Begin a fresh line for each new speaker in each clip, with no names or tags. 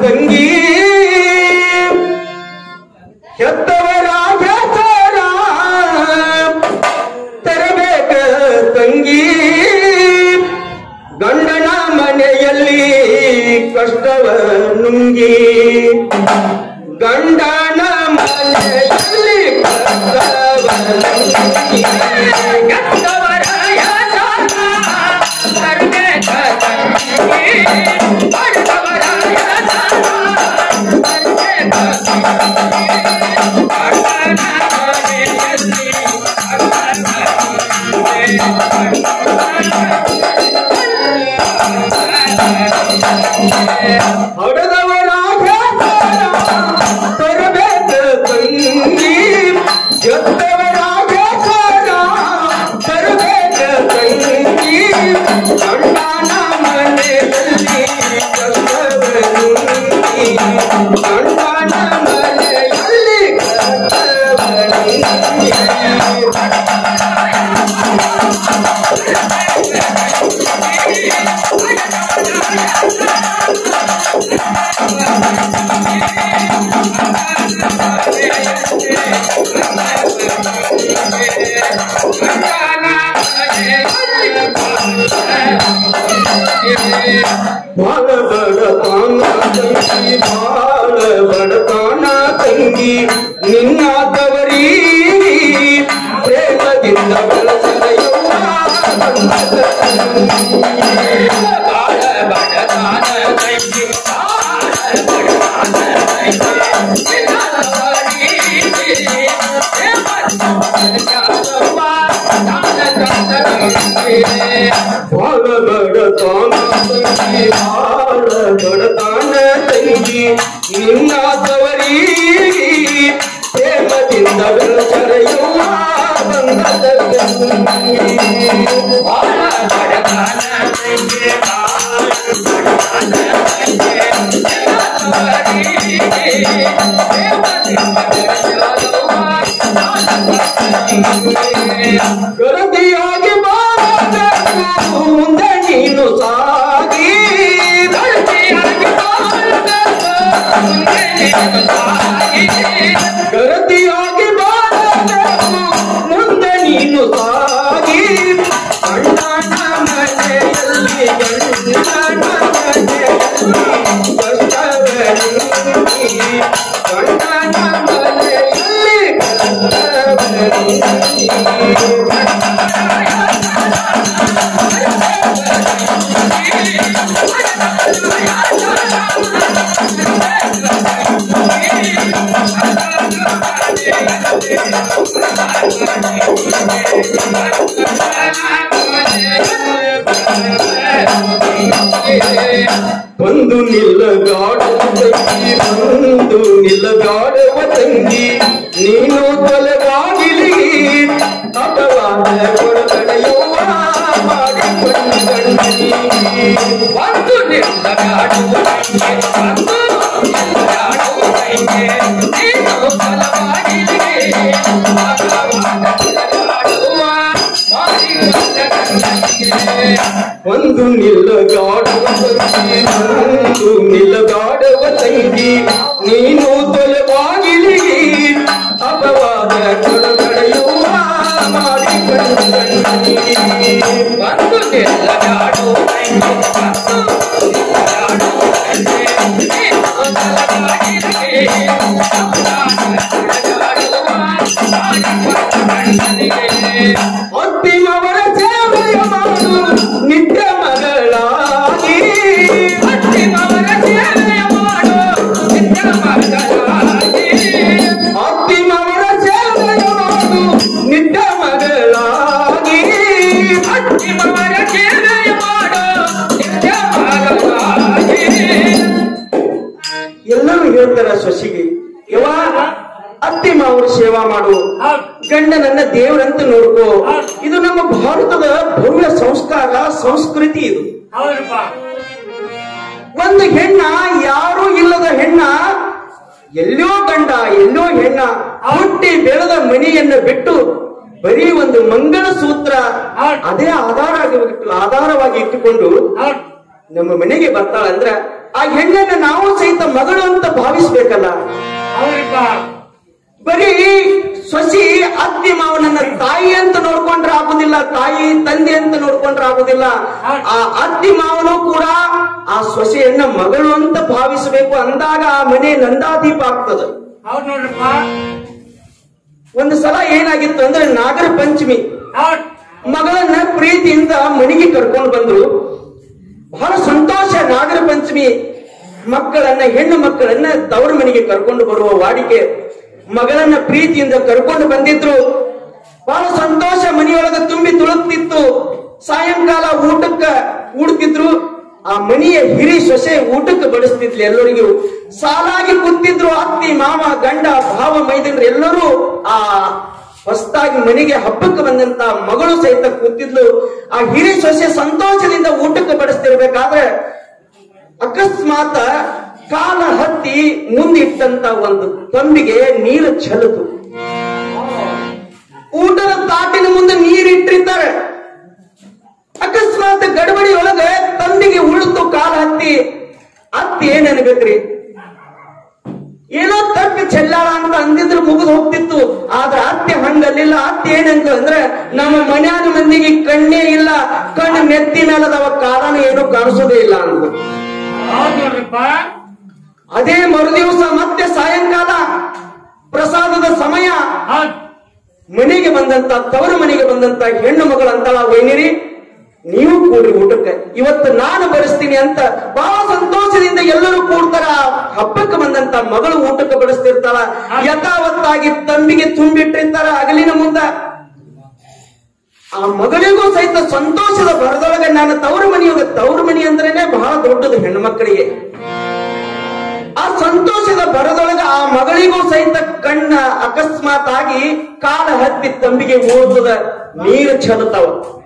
ತಂಗಿ ಹೆತ್ತವರಾಗ ತರಬೇಕ ತಂಗಿ ಗಂಡನ ಮನೆಯಲ್ಲಿ ಕಷ್ಟವ ನುಂಗಿ ಗಂಡನ ಮನೆಯಲ್ಲಿ ಕಷ್ಟವ ನುಂಗಿ ಹೊಡೆದವರಾಗ ತರಬೇಕ ತಂಗಿ ಎತ್ತವರಾಗ ತರಬೇಕ ತಂಗಿ ಗಂಡನ ಮನೆಯಲ್ಲಿ ಕಷ್ಟವ ನುಂಗಿ ಗಂಡನ ಮನೆಯಲ್ಲಿ ಕಷ್ಟವ ನುಂಗಿ ಬಾಳ ಬಡತನ ತಂಗಿ ಬಾಳ ಬಡತನ ತಂಗಿ ನಿನ್ನಾದವರೀ ಪ್ರೇಮದಿಂದ ಬೆಳೆಸದೆಯವ್ವ ಬಾಳ ಬಡತನ ತಂಗಿ ಬಾಳ ಬಡತನ ತಂಗಿ ಬಾಳ ಬಡತನ ತಂಗಿ ನಿನ್ನಾದವರೀ ಪ್ರೇಮದಿಂದ ಬೆಳೆಸರೆಯುವ ಬಂಧದ ಬಾಳ ಬಡತನ ತಂಗಿ ಬಾಳ ಬಡತನ ತಂಗಿ ಗರದಿಯಾಗಿ ಬಾಳಬೇಕು ಮುಂದೆ ನೀನು ಸಾಗಿ ಗರದಿಯಾಗಿ ಬಾಳಬೇಕು ಮುಂದೆ ನೀನು ಸಾಗಿ ಗಂಡನ ಮನೆಯಲ್ಲಿ ಗಂಡನ ಮನೆಯಲ್ಲಿ ಕಷ್ಟವ ನುಂಗಿ ಗಂಡನ ಮನೆಯಲ್ಲಿ ಕಷ್ಟವ ನುಂಗಿ ಬಂದು ನಿಲ್ಲಗಾಡುವ ತಂಗಿ ಬಂದು ನಿಲ್ಲಗಾಡುವ ತಂಗಿ ನೀನು ತೊಲಗಾಗಿಲಿ ಅಪವಾದ ಕೊಡಗಡೆಯುವ ಮಾಡಿಕೊಂಡು ಗಂಡಿ ಬಂದು ನಿಲ್ಲಗಾಡುವ ತಂಗಿ ಬಂದು ನಿಲ್ಲಗಾಡುವ ತಂಗಿ ನೀನು ತೊಲಗಾಗಿಲಿ ಅಪವಾದ ಕೊಡಗಡೆಯುವ ಮಾಡಿಕೊಂಡು ಗಂಡಿ ಒಂದು ನಿಲ್ಲಗಾಡುವ ತಂಗಿ ಒಂದು ನಿಲ್ಲಗಾಡುವ ತಂಗಿ ನೀನು ತೊಲವಾಗಿಲಿ ಅಪವಾದ ಕೊಡಗಡೆಯುವ ಮಾಡಿಕೊಂಡು ಗಂಡಿ ಒಂದು ನಿಲ್ಲಗಾಡುವ ತಂಗಿ ಒಂದು ನಿಲ್ಲಗಾಡುವ ತಂಗಿ ನೀನು ತೊಲವಾಗಿಲಿ ಅಪವಾದ ಕೊಡಗಡೆಯುವ ಮಾಡಿಕೊಂಡು ಗಂಡಿ ಅಂತಿಮವರ ಸೇವೆಯ ಮಾಡು ನಿತ್ಯ ಮಗಳಾಗಿ ಅಂತಿಮವರ ಸೇವೆಯ ಮಾಡು ನಿತ್ಯ ಮಗಳಾಗಿ ಅಂತಿಮವರ ಸೇವೆಯ ಮಾಡು ನಿತ್ಯ ಮಗಳಾಗಿ ಅಂತಿಮವರ ಸೇವೆಯ ಮಾಡು ನಿತ್ಯ ಮಗಳಾಗಿ ಎಲ್ಲರೂ ಹೇಳ್ತಾರ ಸೊಸಿಗೆ ಯವಾ ಅತ್ತಿ ಮಾವರು ಸೇವಾ ಮಾಡು ಗಂಡನನ್ನ ದೇವರಂತ ನೋಡ್ಕೋ ಇದು ನಮ್ಮ ಭಾರತದ ಭವ್ಯ ಸಂಸ್ಕಾರ ಸಂಸ್ಕೃತಿ ಇದು ಒಂದು ಹೆಣ್ಣ ಯಾರೂ ಇಲ್ಲದ ಹೆಣ್ಣ ಎಲ್ಲೋ ಗಂಡ ಎಲ್ಲೋ ಹೆಣ್ಣ ಹುಟ್ಟಿ ಬೆಳೆದ ಮನೆಯನ್ನು ಬಿಟ್ಟು ಬರೀ ಒಂದು ಮಂಗಳ ಸೂತ್ರ ಅದೇ ಆಧಾರವಾಗಿ ಇಟ್ಟುಕೊಂಡು ನಮ್ಮ ಮನೆಗೆ ಬರ್ತಾಳಂದ್ರ ಆ ಹೆಣ್ಣನ್ನ ನಾವು ಸಹಿತ ಮಗಳು ಅಂತ ಭಾವಿಸ್ಬೇಕಲ್ಲ. ಬರೀ ಸೊಸಿ ಅತ್ತಿ ಮಾವನನ್ನ ತಾಯಿ ಅಂತ ನೋಡ್ಕೊಂಡ್ರೆ ಆಗುದಿಲ್ಲ, ತಾಯಿ ತಂದೆ ಅಂತ ನೋಡ್ಕೊಂಡ್ರೆ ಆಗುದಿಲ್ಲ. ಆ ಅತ್ತಿ ಮಾವನು ಕೂಡ ಆ ಸೊಸೆಯನ್ನ ಮಗಳು ಅಂತ ಭಾವಿಸಬೇಕು. ಅಂದಾಗ ಆ ಮನೆ ನಂದಾದೀಪ ಆಗ್ತದೆ.
ಹೌದು ನೋಡ್ರಪ್ಪ.
ಒಂದು ಸಲ ಏನಾಗಿತ್ತು ಅಂದ್ರೆ ನಾಗರ ಪಂಚಮಿ ಮಗಳನ್ನ ಪ್ರೀತಿಯಿಂದ ಮನೆಗೆ ಕರ್ಕೊಂಡು ಬಂದ್ರು. ಬಹಳ ಸಂತೋಷ. ನಾಗರ ಪಂಚಮಿ ಮಕ್ಕಳನ್ನ, ಹೆಣ್ಣು ಮಕ್ಕಳನ್ನ ತವರು ಮನೆಗೆ ಕರ್ಕೊಂಡು ಬರುವ ವಾಡಿಕೆ. ಮಗಳನ್ನ ಪ್ರೀತಿಯಿಂದ ಕರ್ಕೊಂಡು ಬಂದಿದ್ರು. ಬಹಳ ಸಂತೋಷ, ಮನೆಯೊಳಗ ತುಂಬಿ ತುಳುಕ್ತಿತ್ತು. ಸಾಯಂಕಾಲ ಊಟಕ್ಕ ಕೂಡ್ತಿದ್ರು. ಆ ಮನೆಯ ಹಿರಿ ಸೊಸೆ ಊಟಕ್ಕೆ ಬಡಿಸ್ತಿದ್ಲು. ಎಲ್ಲರಿಗೂ ಸಾಲಾಗಿ ಕೂತಿದ್ರು. ಅತ್ತಿ ಮಾವ ಗಂಡ ಭಾವ ಮೈದನರು ಎಲ್ಲರೂ ಆ ಹೊಸದಾಗಿ ಮನೆಗೆ ಹಬ್ಬಕ್ಕೆ ಬಂದಂತ ಮಗಳು ಸಹಿತ ಕೂತಿದ್ಲು. ಆ ಹಿರಿ ಸೊಸೆ ಸಂತೋಷದಿಂದ ಊಟಕ್ಕೆ ಬಡಿಸ್ತಿರ್ಬೇಕಾದ್ರೆ ಅಕಸ್ಮಾತ್ ಕಾಲ ಹತ್ತಿ ಮುಂದಿಟ್ಟಂತ ಒಂದು ತಂಬಿಗೆ ನೀರು ಚೆಲ್ಲಿತು. ಊಟದ ತಾಟಿನ ಮುಂದೆ ನೀರಿಟ್ಟಿರ್ತಾರೆ. ಅಕಸ್ಮಾತ್ ಗಡಬಡಿ ಒಳಗೆ ತಂಬಿಗೆ ಉಳಿತು. ಕಾಲ ಹತ್ತಿ ಅತ್ತಿ ಏನ್ ಅನ್ಬೇಕ್ರಿ, ಏನೋ ತಪ್ಪಿ ಚೆಲ್ಲಾಳ ಅಂತ ಅಂದಿದ್ರು ಮುಗಿದು ಹೋಗ್ತಿತ್ತು. ಆದ್ರೆ ಅತ್ತೆ ಹಂಗಲ್ಲಿಲ್ಲ. ಅತ್ತೆ ಏನಂತ ಅಂದ್ರೆ, ನಮ್ಮ ಮನ್ಯಾನ ಮಂದಿಗೆ ಕಣ್ಣೇ ಇಲ್ಲ, ಕಣ್ಣು ಮೆತ್ತಿ ಮೇಲದವ ಕಾಲನ ಏನು ಕಾಣಿಸೋದೇ ಇಲ್ಲ ಅಂತ. ಅದೇ ಮರುದಿವಸ ಮತ್ತೆ ಸಾಯಂಕಾಲ ಪ್ರಸಾದದ ಸಮಯ ಮನೆಗೆ ಬಂದಂತ, ತವರು ಮನೆಗೆ ಬಂದಂತ ಹೆಣ್ಣು ಮಗಳು ಅಂತಳ, ವೈನಿರಿ ನೀವು ಕೂಡ್ರಿ ಊಟಕ್ಕೆ, ಇವತ್ತು ನಾನು ಬಡಿಸ್ತೀನಿ ಅಂತ ಬಹಳ ಸಂತೋಷದಿಂದ ಎಲ್ಲರೂ ಕೂಡ್ತಾರ. ಹಬ್ಬಕ್ಕೆ ಬಂದಂತ ಮಗಳು ಊಟಕ್ಕೆ ಬಡಿಸ್ತಿರ್ತಾಳ. ಯಥಾವತ್ತಾಗಿ ತಂಬಿಗೆ ತುಂಬಿಟ್ಟಿರ್ತಾರ ಅಗಲಿನ ಮುಂದ. ಆ ಮಗಳಿಗೂ ಸಹಿತ ಸಂತೋಷದ ಭರದೊಳಗೆ ನಾನು ತವರು ಮನಿ ಅಂದ್ರೇನೆ ಬಹಳ ದೊಡ್ಡದು ಹೆಣ್ಣು ಮಕ್ಕಳಿಗೆ. ಆ ಸಂತೋಷದ ಭರದೊಳಗೆ ಆ ಮಗಳಿಗೂ ಸಹಿತ ಕಣ್ಣ ಅಕಸ್ಮಾತ್ ಆಗಿ ಕಾಲ ಹತ್ತಿ ತಂಬಿಗೆ ಓದ್ತದ, ನೀರು ಚೆಲ್ಲುತ್ತಾವ.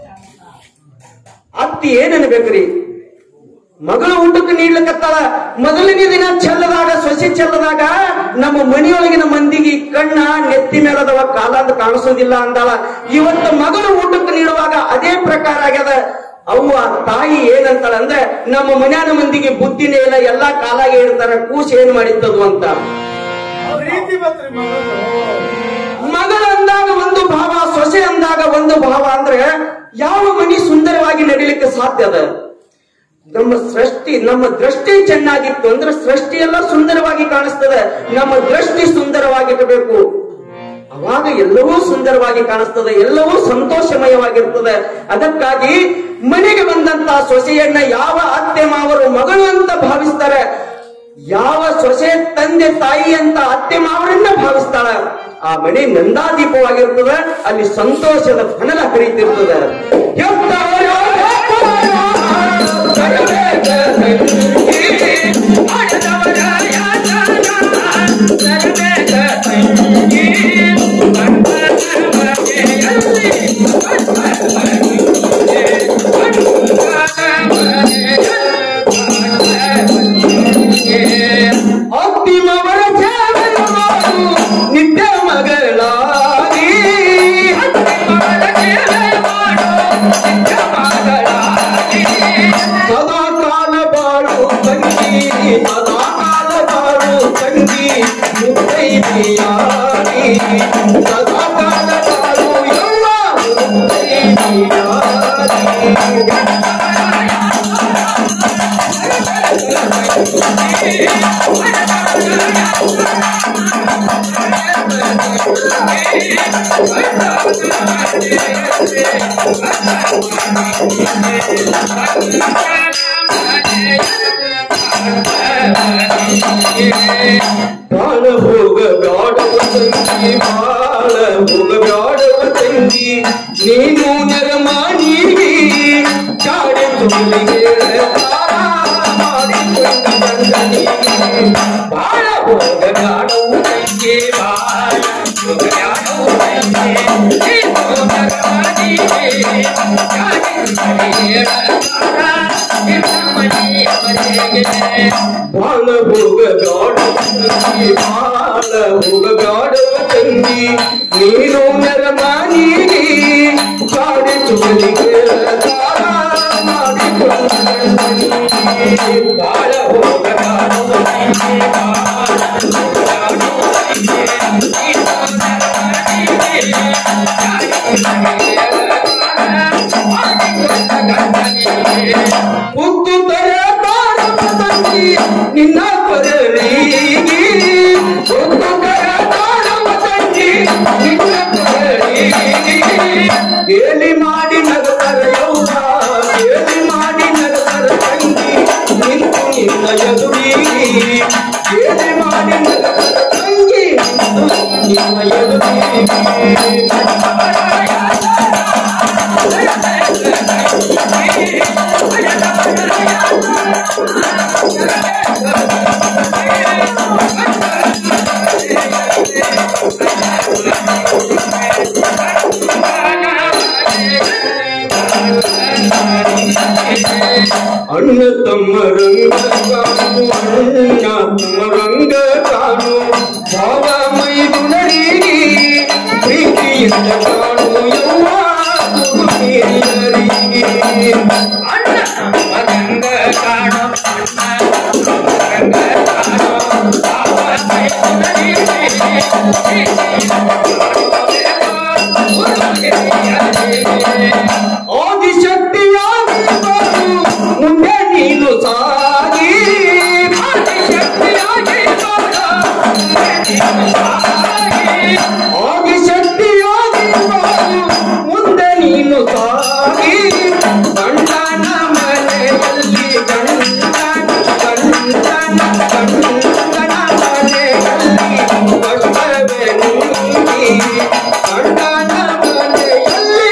ಅತ್ತಿ ಏನನ್ಬೇಕ್ರಿ, ಮಗಳು ಊಟಕ್ಕೆ ನೀಡ್ಲಿಕ್ಕತ್ತಾಳ. ಮೊದಲನೇ ದಿನ ಚೆಲ್ಲದಾಗ, ಸೊಸೆ ಚೆಲ್ಲದಾಗ ನಮ್ಮ ಮನೆಯೊಳಗಿನ ಮಂದಿಗೆ ಕಣ್ಣ ನೆತ್ತಿ ಮೇಲದವ, ಕಾಲ ಅಂತ ಕಾಣಿಸೋದಿಲ್ಲ ಅಂದಾಳ. ಇವತ್ತು ಮಗಳು ಊಟಕ್ಕೆ ನೀಡುವಾಗ ಅದೇ ಪ್ರಕಾರ ಆಗ್ಯದ. ಅವ್ವ ತಾಯಿ ಏನಂತಾಳ ಅಂದ್ರೆ, ನಮ್ಮ ಮನ್ಯಾನ ಮಂದಿಗೆ ಬುದ್ಧಿನೇ ಇಲ್ಲ, ಎಲ್ಲಾ ಕಾಲಾಗೆ ಇಡ್ತಾರ, ಕೂಸು ಏನ್ ಮಾಡಿತ್ತದು ಅಂತ. ಮಗಳ ಅಂದಾಗ ಒಂದು ಭಾವ, ಸೊಸೆ ಅಂದಾಗ ಒಂದು ಭಾವ. ಅಂದ್ರೆ ಯಾವ ಮನಿ ಸುಂದರವಾಗಿ ನಡೀಲಿಕ್ಕೆ ಸಾಧ್ಯ ಅದ? ನಮ್ಮ ದೃಷ್ಟಿ ಚೆನ್ನಾಗಿತ್ತು ಅಂದ್ರೆ ಸೃಷ್ಟಿ ಎಲ್ಲ ಸುಂದರವಾಗಿ ಕಾಣಿಸ್ತದೆ. ನಮ್ಮ ದೃಷ್ಟಿ ಸುಂದರವಾಗಿರಬೇಕು, ಅವಾಗ ಎಲ್ಲವೂ ಸುಂದರವಾಗಿ ಕಾಣಿಸ್ತದೆ, ಎಲ್ಲವೂ ಸಂತೋಷಮಯವಾಗಿರ್ತದೆ. ಅದಕ್ಕಾಗಿ ಮನೆಗೆ ಬಂದಂತ ಸೊಸೆಯನ್ನ ಯಾವ ಅತ್ತೆ ಮಾವರು ಮಗಳು ಅಂತ ಭಾವಿಸ್ತಾರೆ, ಯಾವ ಸೊಸೆ ತಂದೆ ತಾಯಿ ಅಂತ ಅತ್ತೆ ಮಾವರನ್ನ ಭಾವಿಸ್ತಾಳ, ಆ ಮನೆ ನಂದಾದೀಪವಾಗಿರ್ತದೆ. ಅಲ್ಲಿ ಸಂತೋಷದ ಫನಲ ಹರಿತಿರ್ತದೆ. ನಿತ್ಯ ಮಗಳಾಗಿ ಸದಾ ಕಾಲ ಬಾಳು ತಂಗಿ, ಸದಾ ಕಾಲ ಬಾಳು ತಂಗಿ, ಮುತ್ತೈದೆಯಾಗಿ ಸದಾ ಕಾಲ ಬಾಳು ಎಲ್ಲ ಮುತ್ತೈದೆಯಾಗಿ. ಬಾಳ ಹೋಗ ಬ್ಯಾಡವ ತಂಗಿ, ಬಾಳ ಹೋಗ ಬ್ಯಾಡವ ತಂಗಿ, ನೀನು ನೆರಮಾನಿ ಚಾಡೆ ತುಳಿಗೆ ಮಾಡಿಕೊಂಡ ಬಂದನಿ. ಬಾಳ ಹೋಗ ಬ್ಯಾಡವ ತಂಗಿ, ಬಾಳ ಹೋಗ ಬ್ಯಾಡವ ತಂಗಿ, ನೀನು ನೆರಮಾನಿ ಚಾಡೆ ತುಳಿಗೆ ಬಾಳ ಹೋಗ ಬ್ಯಾಡವ ತಂಗಿ, ಬಾಳ ಹೋಗ ಬ್ಯಾಡವ ತಂಗಿ, ನೀನು ನೆರಮಾನಿ ಚಾಡೆ ತುಳಿಗೆ ಮಾಡಿಕೊಂಡ ಬಾಳ ಹೋಗಲಾರು ಮುತ್ತು ತರ ತಾರವ ತಂಗಿ ನಿನ್ನ ಕೊರಳಿಗೆ ಮುತ್ತು ತರ ತಾರವ ತಂಗಿ ನಿನ್ನ ಕೊರಳಿಗೆ ಕೇಳಿ ಮಾಡಿ ನಗತರ ಯೌವ ಕೇಳಿ ಮಾಡಿ ನಗತರ ತಂಗಿ ನಿಂತು ನಿನ್ನ ಎದುರಿಗೆ ಕೇಳಿ ಮಾಡಿ ನಗತರ ತಂಗಿ ನಿನ್ನ ಎದುರಿಗೆ ಅಣ್ಣ ತಮ್ಮ ರಂಗ ಕಾಣು ಅಣ್ಣ ತಮ್ಮ ರಂಗ ಕಾಣು ಭಾವ ಮೈದುನರಿಗೆ ಪ್ರೀತಿಯಿಂದ ಕಾಣು ಯವ್ವ ಹಿರಿಯರಿಗೆ ಅಣ್ಣ ತಮ್ಮ ರಂಗ ಕಾಣು ರಂಗ ಕಾಣು ಭಾವ ಮೈದುನರಿಗೆ ಆದಿಶಕ್ತಿಯಾಗಿ ಬರು ಮುಂದೆ ನೀನು ಸಾಗಿ ಆದಿಶಕ್ತಿಯಾಗಿ ಬರು ಆದಿಶಕ್ತಿಯಾಗಿ ಬರು ಮುಂದೆ ನೀನು ಸಾಗಿ ಗಂಡನ ಮನೆಯಲ್ಲಿ ಗಂಡನ ಮನೆಯಲ್ಲಿ ಕಷ್ಟವೇ ನೀಗಿ ಗಂಡನ ಮನೆಯಲ್ಲಿ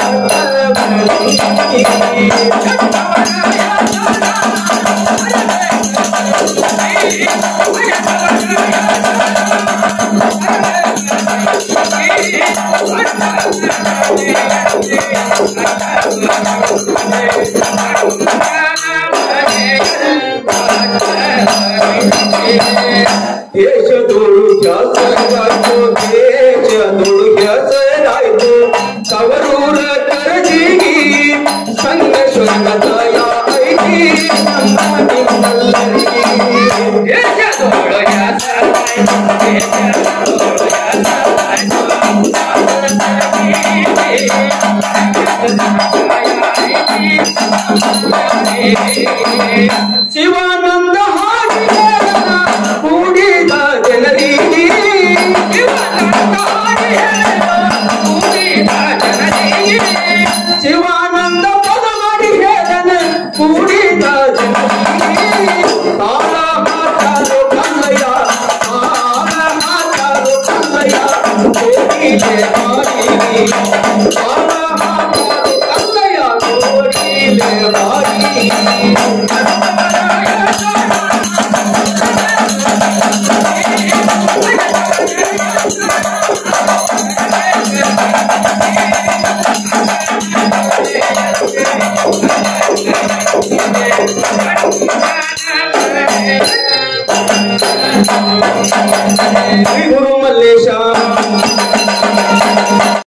ದೇಶದೋಳು ಹೆಸರಾಯ್ತು ದೇಶದೋಳು ಹೆಸರಾಯ್ತು ತವರೂರ ಕರಜಿಗಿ ಸಂಘ ಸ್ವರ್ಗದಯ ಐತಿ ನಮ್ಮ ನಿಮ್ಮಲ್ಲರಿಗೆ ದೇಶದೋಳು ಹೆಸರಾಯ್ತು ದೇಶದೋಳು ಹೆಸರಾಯ್ತು ಶಿವಾನಂದ ಹಾಡಿದ ಕೂಡಿದ ಜನರಿಗೆ ಶಿವಾನಂದ ಕೂಡಿದ ಜನರಿಗೆ ಶಿವಾನಂದ ಪದ ಮಾಡಿ ಹೇಳನ ಕೂಡಿದ ಜನರಿಗೆ ತಾಳ ಮಾತಾಡು ಕಲ್ಲಯ್ಯ ತಾಳ ಮಾತಾಡು ಕಲ್ಲಯ್ಯ ಕೋಡಿಲೆ ಬಾರಿಗೆ ತಾಳ ಮಾತಾಡು ಕಲ್ಲಯ್ಯ ಕೋಡಿಲೆ ಬಾರಿಗೆ